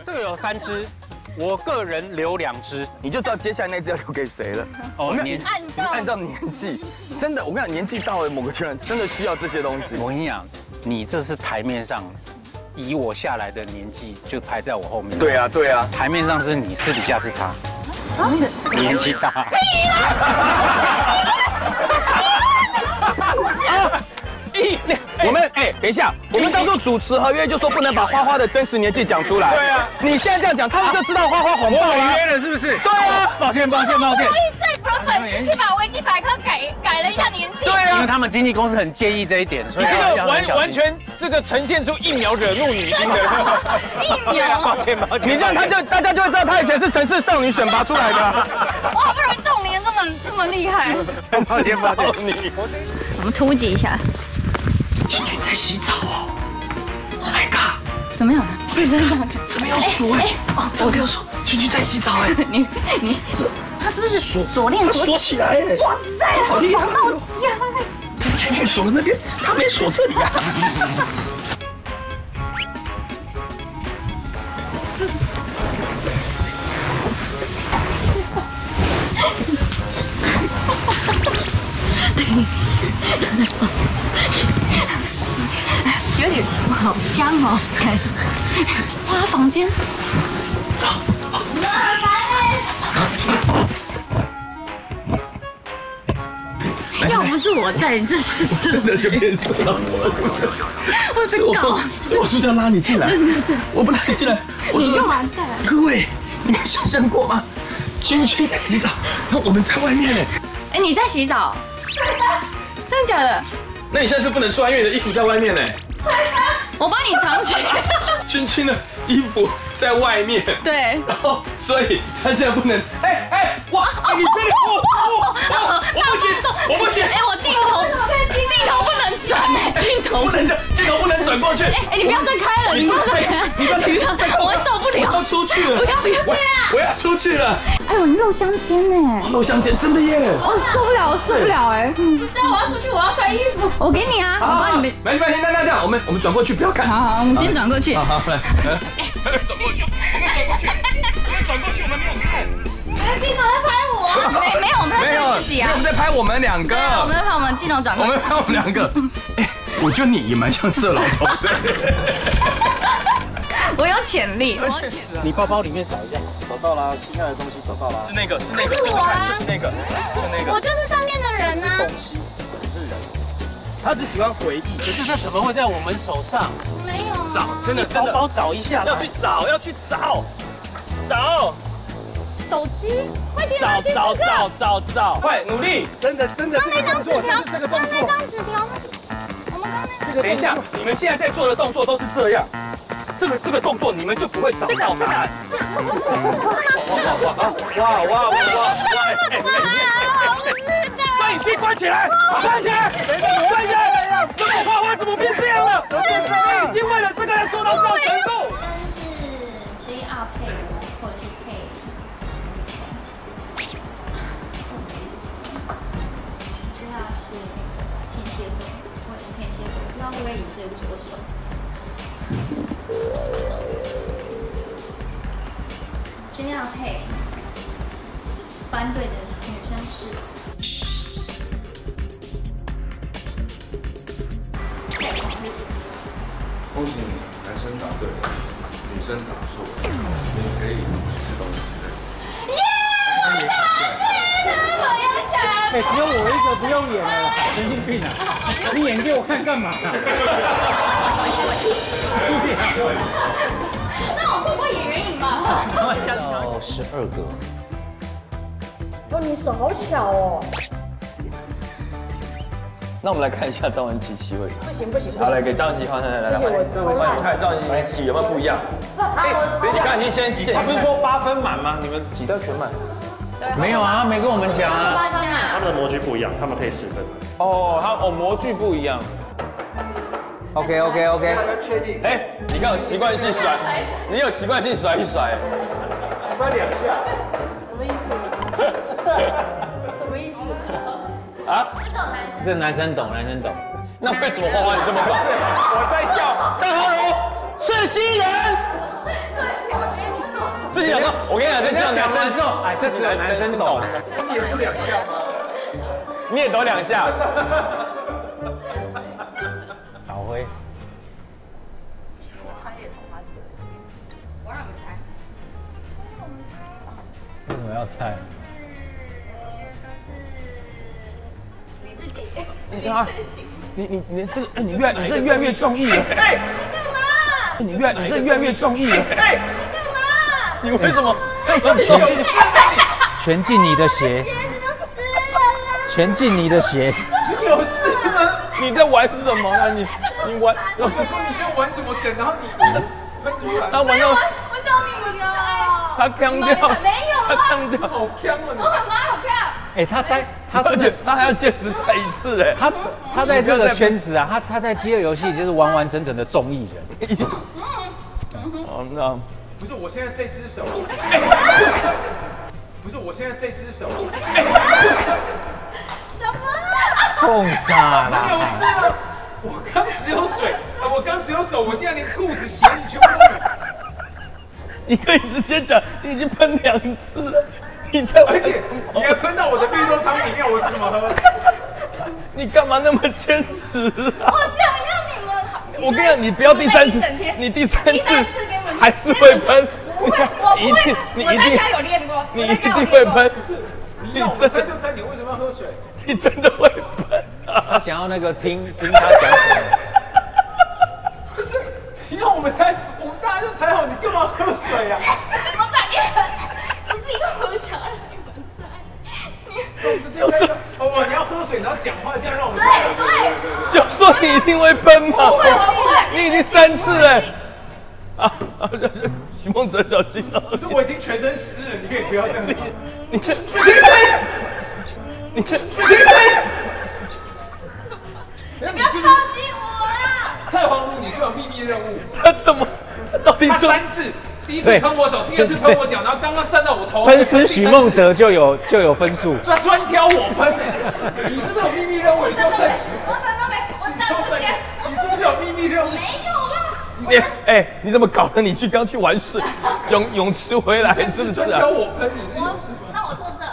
这个有3只，我个人留2只， 你就知道接下来那只要留给谁了。 哦， 按照年纪，真的，我跟你讲，年纪到了某个阶段，真的需要这些东西。 我跟你讲，你这是台面上。以我下来的年纪就排在我后面。 对啊，对啊， 台面上是你，私底下是他。年纪大。 我们等一下，我们当做主持合约就说不能把花花的真实年纪讲出来。 对啊， 你现在这样讲，他们就知道花花谎报我违约了是不是？ 对啊， 抱歉。 我以说服了粉丝去把维基百科改了一下年纪。 对啊， 因为他们经纪公司很介意这一点，所以这个完全这个呈现出一秒惹怒女星的。 一秒。 抱歉。 你这样大家就会知道他以前是城市少女选拔出来的。 我好不容易冻龄这么厉害。 抱歉。 我们突击一下。 青青在洗澡哦 ！Oh my god！ 怎么样？是真的？ 怎么有锁？怎么有锁？青青在洗澡哎！ 你，他是不是锁链锁起来哎！ 哇塞，好防到家哎！ 青青锁了那边，他没锁这里啊！ 有点好香哦，看，哇，房间，要不是我在，你这是真的就变色了。 会被告。 我是不是要拉你进来？我不拉你进来， 你就完蛋。 各位，你们想象过吗？君君在洗澡，然后我们在外面呢。 哎，你在洗澡？真的假的？ 那你现在是不能穿，因为你的衣服在外面呢。 我帮你藏起来。 君君的衣服在外面。 对。 然后，所以他现在不能。哇！你这里我不行。 哎，我镜头不能转哎，镜头不能转过去。 哎，你不要再开了，你不要再开，我会受不了。 我要出去了。 不要！ 我要出去了。 哎呦，你漏香肩呢？ 漏香肩，真的耶！ 我受不了哎！不是，我要出去，我要穿衣服。我给你啊，我帮你。 没关系，那这样，我们转过去，不要看。 好，我们先转过去。 好，来。 转过去，我们没有看。 镜头在拍我。没有，我们在拍自己啊。 我们在拍我们2个。 对，我们在拍我们镜头转过去。 我们拍我们2个。我觉得你也蛮像色老头的。 我有潜力。 你包包里面找一下。 找到啦，心爱的东西找到啦。 是那个， 是我啊， 就是那个。 我就是上面的人啊。 东西不是人， 他只喜欢回忆。 可是他怎么会在我们手上？ 没有。 找，真的包包找一下。 要去找。 手机，快点找，快努力！ 真的。 刚那张纸条， 这个动作。 我们刚那等一下，你们现在在做的动作都是这样，这个动作你们就不会找到答案。哇！摄影机关起来！这个花花怎么变这样了？已经为了这个要做到这种程度。 现在是 JR 配我，或者是配。JR 是天蝎座，或者是天蝎座，不知道会不会以这个着手。JR 配班队的女生是。 恭喜你，男生答对了，女生答错了，你可以吃东西了。 耶！我要选。 只有我一个不用演了，神经病啊！你演给我看干嘛？ 那我过过演员瘾吧。 哦，12个。 哦，你手好小哦。 那我们来看一下张文琪7位。 不行。 好，来给张文琪换，来，我看张文琪有没有不一样？你刚才已经先显示说8分满吗？你们几道全满？ 没有啊，没跟我们讲啊。 他们的模具不一样，他们可以10分。 模具不一样。OK。 确定。 你看有习惯性甩，你有习惯性甩一甩。 摔2下。 什么意思？什么意思？ 啊？ 这男生懂。 那为什么花花你这么懂？我在笑，张豪荣是新人。 我跟你讲，这讲完之后，哎，这只有男生懂。 你也是2下吗？你也抖2下。 导灰。 我让你们猜。 为什么要猜？ 你自己。 你这个，你这越来越中意了。 你干嘛？ 你这越来越中意了。 你干嘛？ 你为什么？ 全进你的鞋， 鞋子都湿了啦。 全进你的鞋。 有事吗？你在玩什么啊？你玩？ 我想说你在玩什么梗，然后你喷出来。 他玩到我教你们猜。 他呛掉， 没有他呛掉， 好呛啊你！ 我很好看。 哎，他真的， 他还要坚持再一次哎。 他在这个圈子啊，他在饥饿游戏就是完完整整的综艺人。 哦，那不是我现在这只手，不是我现在这只手， 什么啦？ 冲啥啦？ 有事吗？我刚只有水，我刚只有手，我现在连裤子、鞋子全部都没有。 你可以直接讲，你已经喷2次了，你在玩而且你还喷到我的绿豆汤里面，我是怎么喝？ 你干嘛那么坚持啊？ 我想让你们好。 我跟你讲，你不要第3次，你第3次还是会喷。 不会，我不会。 你我在家有练过， 你一定会喷。 不是，你让我们猜就猜，你为什么要喝水？ 你真的会喷啊！ 他想要那个听他讲什么。 不是，你让我们猜，我们大家就猜好，你干嘛喝水啊？ 我咋地？你自己跟我想让你们猜。 就是哦，你要喝水，然后讲话，这样让我们猜。 对。 就说你一定会喷嘛！ 不会，我不会。 你已经3次了。啊！许梦哲小心哦！ 可是我已经全身湿了，你可以不要这样子。 你不要靠近我啦！ 蔡黄如，你是有秘密任务。 他怎么？到底他3次，第一次喷我手，第2次喷我脚，然后刚刚站到我头。 喷死许梦哲就有分数。 专挑我喷，你是不是有秘密任务？你给我站起。 我真的没，我站直接。 你是不是有秘密任务？ 没有啦。 你怎么搞的？你刚去玩水，泳池回来是不是啊？ 专挑我喷，你是有事吗？ 那我坐这。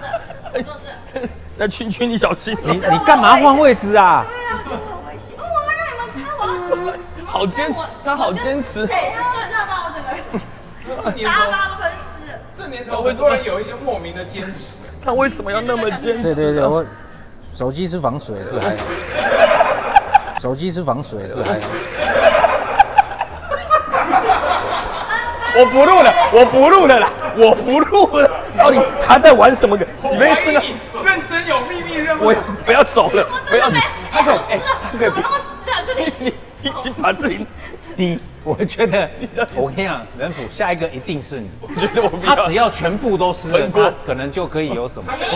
那群你小心！ 你干嘛换位置啊？ 对啊，很危险。我要让你们猜， 好坚持，他好坚持。 谁？他知道吗？我整个沙发都喷湿了。 这年头会突然有一些莫名的坚持。 他为什么要那么坚持？ 对，我手机是防水是还好。手机是防水是还好。 我不录了啦！到底他在玩什么梗？洗杯是呢？ 认真有秘密任务。 我不要走了，不要你。 好湿啊！怎么那么湿啊？这里。 你把这里， 我觉得，我跟你讲，人府下一个一定是你。 我觉得他只要全部都湿了，他可能就可以有什么。 没有。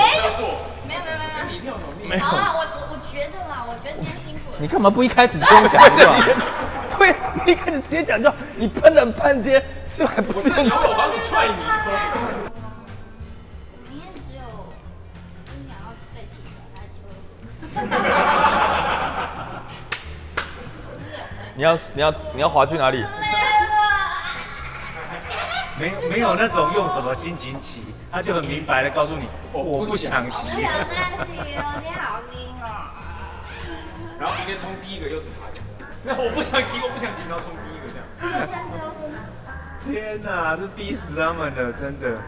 好啦，我觉得啦，我觉得今天辛苦了。 你干嘛不一开始就讲一段？ 对，你一开始直接讲就，你喷了半天，就还不是用手帮你踹你。 明天只有1秒要再起床， 你要滑去哪里？ 没有那种用什么心情骑，他就很明白的告诉你，我不想骑。 我想再骑，我今天好晕哦。 然后明天冲第一个又是他。那我不想骑，然后冲第一个这样。 天哪，这逼死他们了，真的。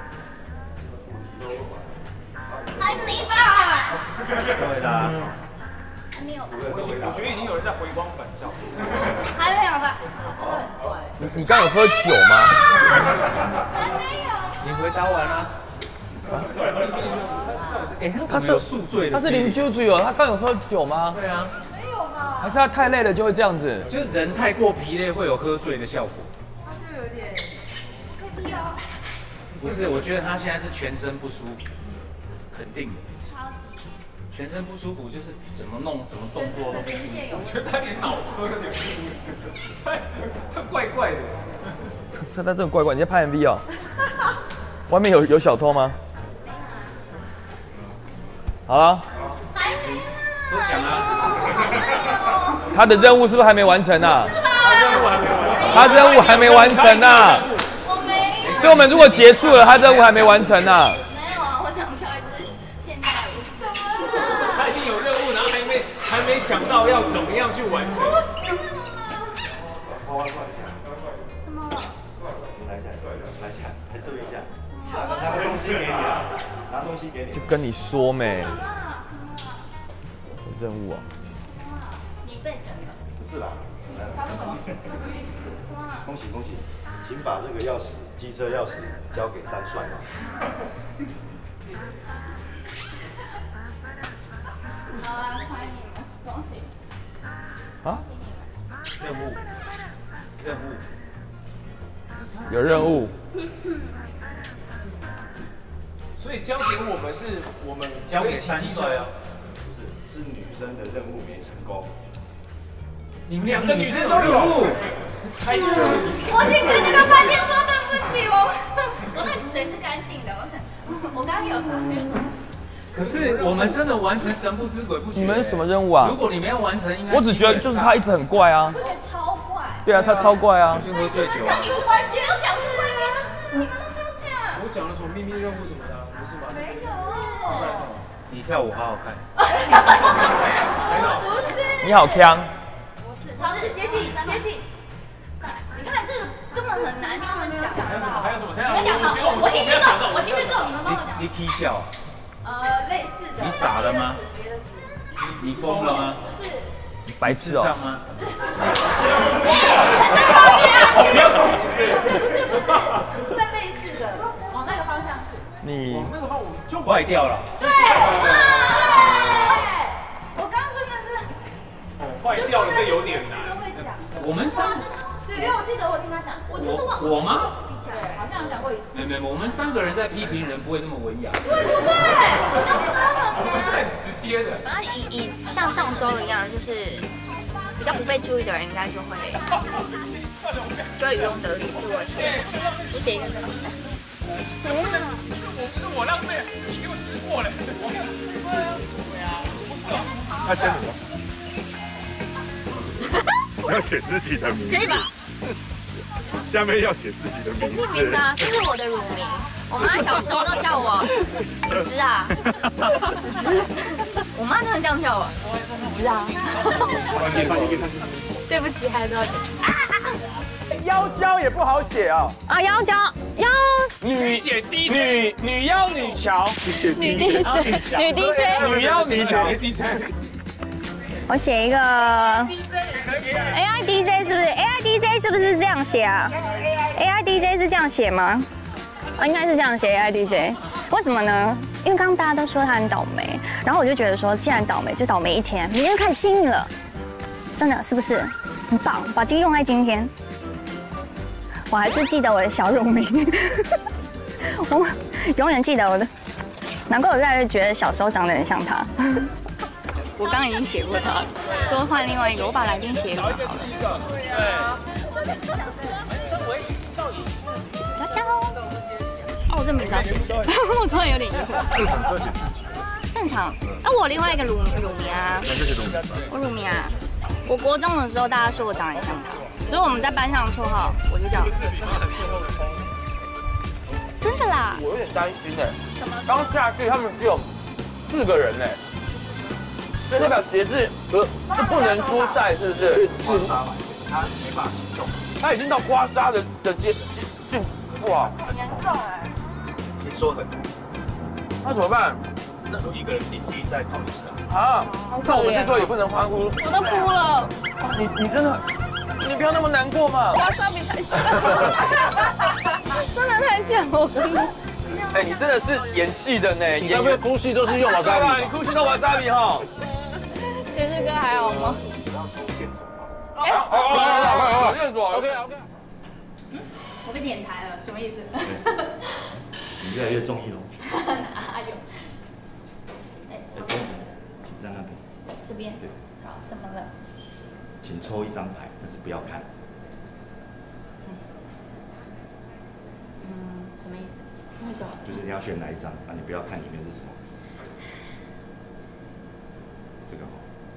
还没吧？ 对啦。 还没有吧？ 我觉得已经有人在回光返照。 还没有吧？ 你刚有喝酒吗？ 还没有。 你回答完了。他是有宿醉的。 他是零酒醉哦，他刚有喝酒吗？ 对啊。 还是他太累了就会这样子？ 就人太过疲累会有喝醉的效果。 他就有点可惜哦。 不是，我觉得他现在是全身不舒服，肯定的。 超级。 全身不舒服就是怎么弄怎么动作都不舒服。 我觉得他连脑子都有点不舒服，他怪怪的。 他这个怪怪，你在拍 MV 哦？外面有小偷吗？好了。 都讲啊。 他的任务是不是还没完成啊？他任务还没完成啊！ 我没有。 所以我们如果结束了，他任务还没完成呢。 没有啊，我想跳一支现代舞。 他已经有任务，然后还没想到要怎么样去完成。 怎么了？ 来一下，来这边一下，拿个东西给你，拿东西给你。 就跟你说没，任务啊。 你被整了。 不是啦，恭喜恭喜，请把这个钥匙，机车钥匙交给3帅。 好啊，欢迎你们，恭喜。 啊？ 任务， 有任务。 所以交给我们是我们交给3帅啊。 不是，是女生的任务没成功。 你们2个女生都有。 我先跟那个饭店说对不起，我那水是干净的，我刚刚有喝。 可是我们真的完全神不知鬼不觉。 你们什么任务啊？ 如果你们要完成，应该我只觉得就是他一直很怪啊。 我觉得超怪。 对啊，他超怪啊。 就喝醉酒。 像你们完全要讲出关键字，你们都没有讲。 我讲了什么秘密任务什么的，不是吗？ 没有。 你跳舞好好看。 你好强。 尝试接近。你看这个根本很难，他们讲。 还有什么？ 你们讲好，我进去做，你们帮我讲。 你 K 笑。 类似的。 你傻了吗？ 别的词。 你疯了吗？ 不是。 白痴哦。 吗？ 不要攻击。 不是，那类似的，往那个方向去。 你那个方我就坏掉了。 对。 我刚刚真的是。 坏掉了，这有点难。 我们3， 对，因为我记得我听他讲， 我吗？ 对，好像有讲过一次。 没，我们3个人在批评人不会这么文雅。 对不对？我就说了我是很直接的。 反正以像上周一样，就是比较不被注意的人，应该就会渔翁得利。是我写一个。谁啊？ 我觉得我浪费，你给我吃过嘞。对啊。 他签什么？要写自己的名字。 可以吧？ 下面要写自己的名字。 写名字啊，这是我的乳名。我妈小时候都叫我芝芝啊，芝芝。我妈真的这样叫我，芝芝啊。对不起，还有多少钱？ 腰胶也不好写啊。 啊，腰胶腰。 女妖女乔。 女 DJ。 女妖女乔。 我写一个 AI DJ 是不是 ？AI DJ 是不是这样写啊 ？AI DJ 是这样写吗？啊，应该是这样写 AI DJ。为什么呢？因为刚刚大家都说他很倒霉，然后我就觉得说，既然倒霉就倒霉一天，明天就开始幸运了。真的是不是很棒？把这个用在今天，我还是记得我的小乳名，我永远记得我的。难怪我越来越觉得小时候长得很像他。我刚刚已经写过它，说换另外一个，我把来宾写一个好了。大家好。哦，我这名字要写谁？我突然有点疑惑。 正常是要写自己。 正常。啊，我另外一个乳名啊。 那就写乳名吧。 我乳名啊。我国中的时候，大家说我长得很像他，所以我们在班上的绰号我就叫。真的啦。 我有点担心哎。刚下去他们只有4个人哎。所以代表鞋是不能出赛，是不是？ 刮痧嘛，他没办法行动。 他已经到刮痧的境，哇， 很严重哎。 听说很。 那怎么办？ 那一个人顶替再跑1次啊？ 啊，那我们这时候也不能欢呼。 我都哭了。 你真的，你不要那么难过嘛。 刮痧比太像，真的太像我跟你。 哎，你真的是演戏的呢， 你该不会哭戏都是用瓦萨比？ 你哭戏都瓦萨比哈。 学志哥还好吗？ 好，线索 ，OK。 我被点台了，什么意思？ 你越来越中意了。 哪有？ 请在那边。 这边。对。好，怎么了？ 请抽1张牌，但是不要看。 什么意思？为什么？ 就是你要选哪一张，那你不要看里面是什么。这个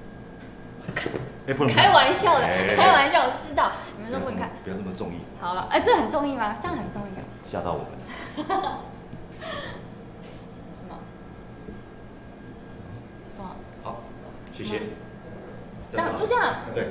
不能开玩笑的，开玩笑，我知道。你们说不能看， 不要这么中意。 好了，这很中意吗？这样很中意哦。 吓到我们。 什么？什么？ 好，谢谢。 这样就这样？ 对。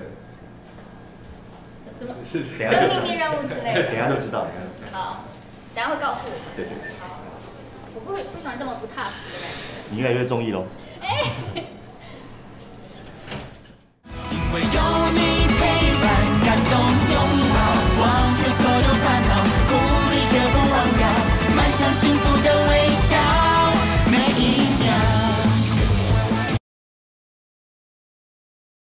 什么？ 是跟秘密任务之类的。 等下就知道。 好，等下会告诉我们。 对对。 好，我不喜欢这么不踏实的感觉。 你越来越中意喽。 哎。 因为有你。